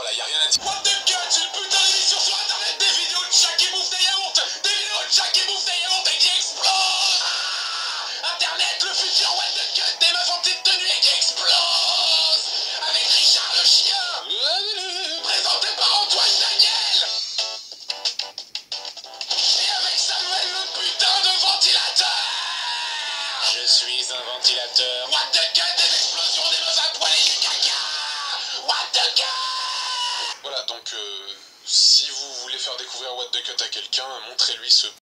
voilà, y a rien à dire. What the cut, c'est une putain d'émission sur internet, des vidéos de chat qui bouffent des yaourts, des vidéos de chat qui bouffent des yaourts et qui explosent. Internet, le futur what the cut, des meufs en petite tenue et qui explosent. Avec Richard le chien, présenté par Antoine Daniel. Et avec Samuel le putain de ventilateur. Je suis un ventilateur. What the cut, des explosions, des meufs à poil et du caca. What the cut. Voilà, donc si vous voulez faire découvrir What the Cut à quelqu'un, montrez-lui ce